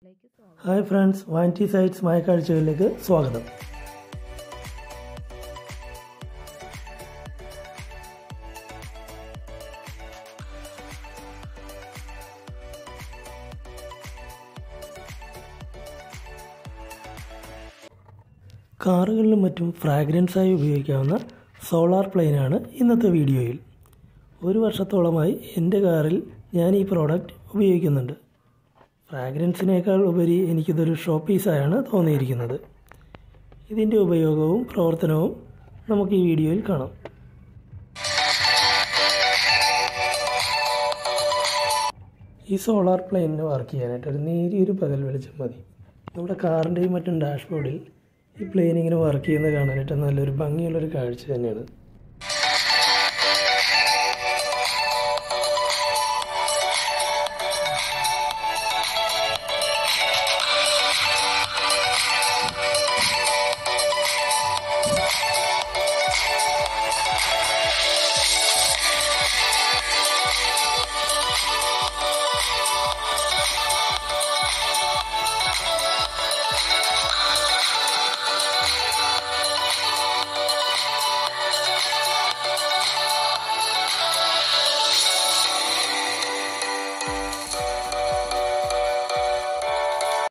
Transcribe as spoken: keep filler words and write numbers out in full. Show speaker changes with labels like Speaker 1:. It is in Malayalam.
Speaker 1: ഹായ് ഫ്രണ്ട്സ്, വാനിറ്റി സൈറ്റ്സ് മായക്കാഴ്ചകളിലേക്ക് സ്വാഗതം. കാറുകളിലും മറ്റും ഫ്രാഗ്രൻസായി ഉപയോഗിക്കാവുന്ന സോളാർ പ്ലെയിനാണ് ഇന്നത്തെ വീഡിയോയിൽ. ഒരു വർഷത്തോളമായി എൻ്റെ കാറിൽ ഞാൻ ഈ പ്രോഡക്റ്റ് ഉപയോഗിക്കുന്നുണ്ട്. ഫ്രാഗ്രൻസിനേക്കാൾ ഉപരി എനിക്കിതൊരു ഷോ പീസായാണ് തോന്നിയിരിക്കുന്നത്. ഇതിൻ്റെ ഉപയോഗവും പ്രവർത്തനവും നമുക്ക് ഈ വീഡിയോയിൽ കാണാം. ഈ സോളാർ പ്ലെയിനിന് വർക്ക് ചെയ്യാനായിട്ട് ഒരു നേരിയൊരു പകൽ വെളിച്ചം മതി. നമ്മുടെ കാറിൻ്റെയും മറ്റും ഡാഷ്ബോർഡിൽ ഈ പ്ലെയിൻ ഇങ്ങനെ വർക്ക് ചെയ്യുന്നത് കാണാനായിട്ട് നല്ലൊരു ഭംഗിയുള്ളൊരു കാഴ്ച തന്നെയാണ്.